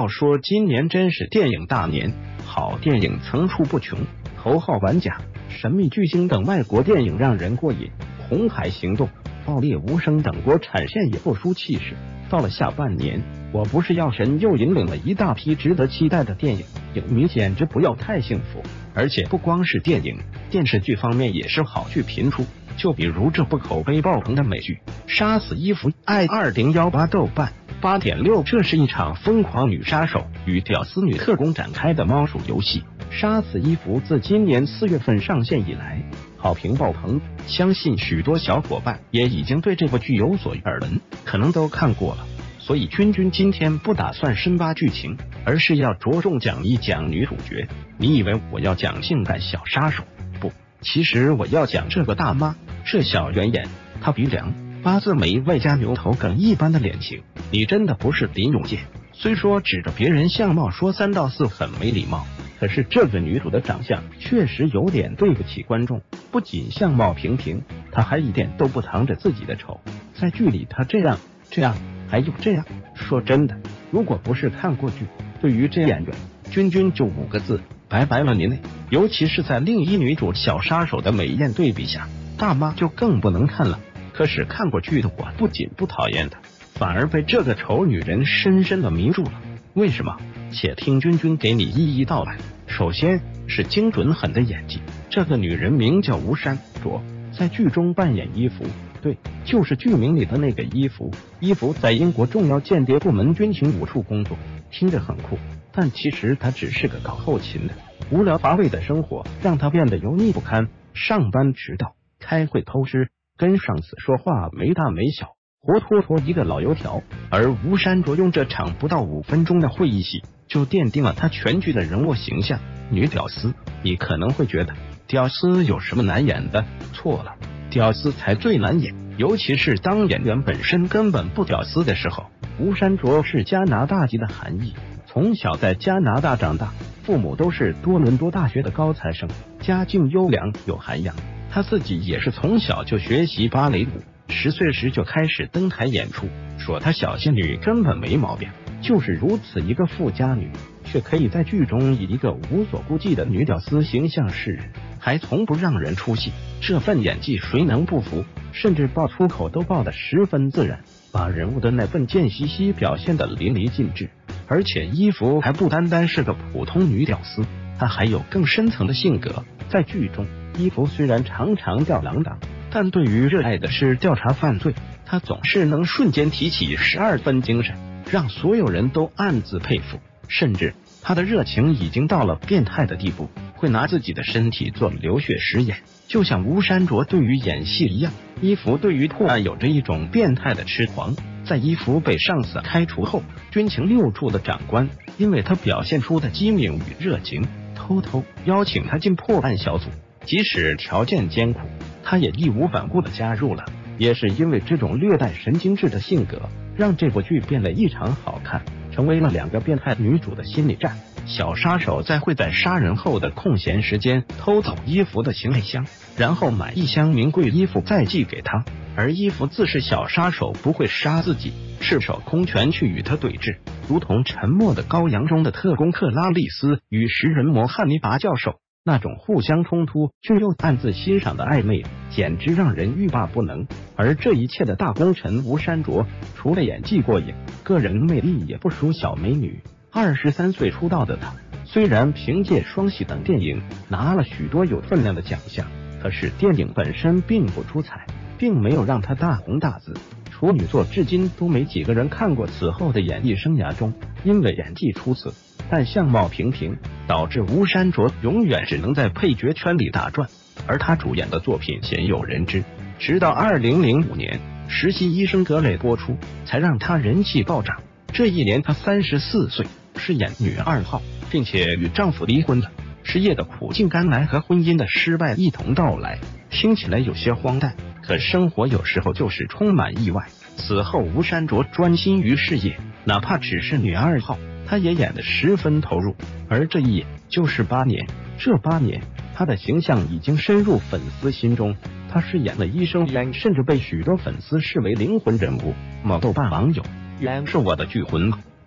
说今年真是电影大年，好电影层出不穷，头号玩家、神秘巨星等外国电影让人过瘾，红海行动、爆裂无声等国产线也不输气势。到了下半年，我不是药神又引领了一大批值得期待的电影，影迷简直不要太幸福。而且不光是电影，电视剧方面也是好剧频出。就比如这部口碑爆棚的美剧《杀死伊芙》，i2018豆瓣8.6，这是一场疯狂女杀手与屌丝女特工展开的猫鼠游戏。杀死伊芙自今年4月份上线以来，好评爆棚，相信许多小伙伴也已经对这部剧有所耳闻，可能都看过了。所以君今天不打算深扒剧情，而是要着重讲一讲女主角。你以为我要讲性感小杀手？不，其实我要讲这个大妈，这小圆眼，她鼻梁、八字眉外加牛头梗一般的脸型，你真的不是林永健。虽说指着别人相貌说3到4很没礼貌，可是这个女主的长相确实有点对不起观众。不仅相貌平平，她还一点都不藏着自己的丑。在剧里她这样，还有这样。说真的，如果不是看过剧，对于这演员，君就5个字：拜拜了您嘞。尤其是在另一女主小杀手的美艳对比下，大妈就更不能看了。可是看过剧的我不仅不讨厌她，反而被这个丑女人深深的迷住了。为什么？且听君给你一一道来。首先是精准狠的演技，这个女人名叫吴珊卓，在剧中扮演伊芙，对，就是剧名里的那个伊芙。伊芙在英国重要间谍部门军情5处工作，听着很酷，但其实她只是个搞后勤的。无聊乏味的生活让她变得油腻不堪，上班迟到，开会偷吃，跟上司说话没大没小，活脱脱一个老油条。而吴珊卓用这场不到5分钟的会议戏，就奠定了她全剧的人物形象。女屌丝，你可能会觉得屌丝有什么难演的？错了，屌丝才最难演，尤其是当演员本身根本不屌丝的时候。吴珊卓是加拿大籍的韩裔，从小在加拿大长大，父母都是多伦多大学的高材生，家境优良有涵养。他自己也是从小就学习芭蕾舞，10岁时就开始登台演出，说他小仙女根本没毛病。就是如此一个富家女，却可以在剧中以一个无所顾忌的女屌丝形象示人，还从不让人出戏。这份演技谁能不服？甚至爆粗口都爆得十分自然，把人物的那份贱兮兮表现得淋漓尽致。而且伊芙还不单单是个普通女屌丝，她还有更深层的性格。在剧中，伊芙虽然常常吊郎当，但对于热爱的是调查犯罪，她总是能瞬间提起12分精神，让所有人都暗自佩服。甚至她的热情已经到了变态的地步，会拿自己的身体做流血实验，就像吴珊卓对于演戏一样。伊芙对于破案有着一种变态的痴狂。在伊芙被上司开除后，军情6处的长官因为他表现出的机敏与热情，偷偷邀请他进破案小组，即使条件艰苦，他也义无反顾地加入了。也是因为这种略带神经质的性格，让这部剧变得异常好看，成为了2个变态女主的心理战。小杀手会在杀人后的空闲时间偷走伊芙的行李箱，然后买一箱名贵衣服再寄给他，而伊芙自是小杀手不会杀自己，赤手空拳去与他对峙，如同沉默的羔羊中的特工克拉丽丝与食人魔汉尼拔教授，那种互相冲突却又暗自欣赏的暧昧，简直让人欲罢不能。而这一切的大功臣吴珊卓，除了演技过瘾，个人魅力也不输小美女。23岁出道的她，虽然凭借《双喜》等电影拿了许多有分量的奖项，可是电影本身并不出彩，并没有让她大红大紫。处女作至今都没几个人看过。此后的演艺生涯中，因为演技出色，但相貌平平，导致吴珊卓永远只能在配角圈里打转，而她主演的作品鲜有人知。直到2005年《实习医生格雷》播出，才让她人气暴涨。这一年她34岁，饰演女2号，并且与丈夫离婚了。失业的苦尽甘来和婚姻的失败一同到来，听起来有些荒诞，可生活有时候就是充满意外。此后吴珊卓专心于事业，哪怕只是女2号，她也演得十分投入。而这一演就是8年，这8年她的形象已经深入粉丝心中。她饰演了医生袁，甚至被许多粉丝视为灵魂人物。某豆瓣网友：袁是我的剧魂，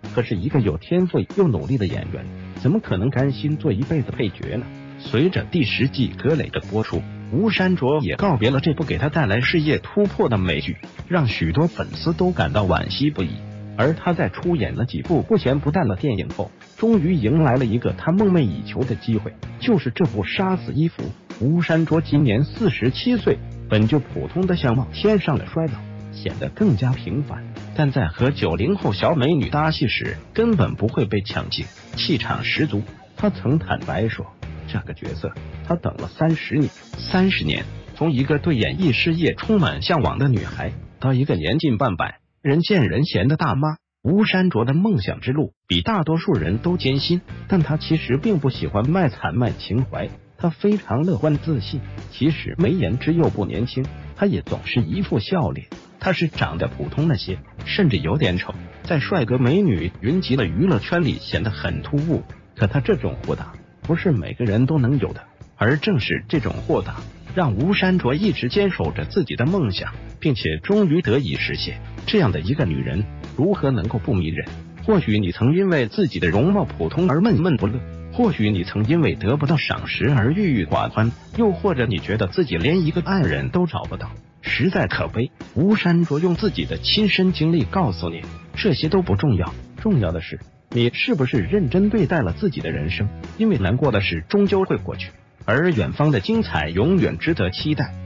可是一个有天赋又努力的演员，怎么可能甘心做一辈子配角呢？随着第10季《格蕾》的播出，吴珊卓也告别了这部给他带来事业突破的美剧，让许多粉丝都感到惋惜不已。而他在出演了几部不咸不淡的电影后，终于迎来了一个他梦寐以求的机会，就是这部《杀死伊芙》。吴珊卓今年47岁，本就普通的相貌添上了衰老，显得更加平凡。但在和90后小美女搭戏时，根本不会被抢镜，气场十足。他曾坦白说，这个角色他等了30年，从一个对演艺事业充满向往的女孩，到一个年近半百、人见人嫌的大妈。吴珊卓的梦想之路比大多数人都艰辛，但他其实并不喜欢卖惨卖情怀，他非常乐观自信，即使没颜值又不年轻，他也总是一副笑脸。他是长得普通了些，甚至有点丑，在帅哥美女云集的娱乐圈里显得很突兀。可他这种豁达不是每个人都能有的，而正是这种豁达让吴珊卓一直坚守着自己的梦想，并且终于得以实现。这样的一个女人如何能够不迷人？或许你曾因为自己的容貌普通而闷闷不乐，或许你曾因为得不到赏识而郁郁寡欢，又或者你觉得自己连一个爱人都找不到，实在可悲。吴珊卓用自己的亲身经历告诉你，这些都不重要，重要的是你是不是认真对待了自己的人生，因为难过的事终究会过去，而远方的精彩永远值得期待。